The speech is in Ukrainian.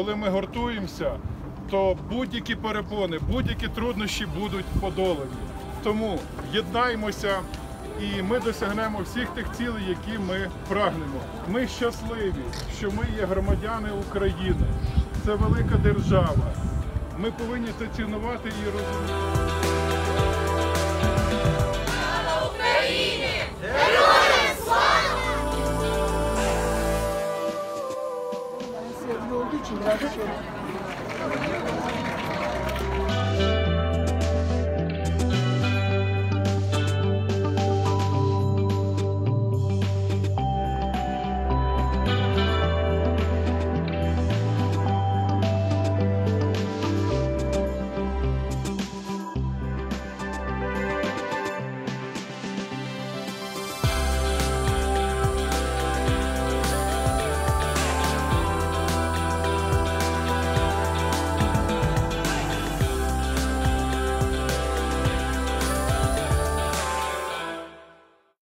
коли ми гуртуємося, то будь-які перепони, будь-які труднощі будуть подолані. Тому єднаймося і ми досягнемо всіх тих цілей, які ми прагнемо. Ми щасливі, що ми є громадяни України. Це велика держава. Ми повинні це цінувати і розуміти. Слава Україні! Героям слава! Все, ну, очень рад, что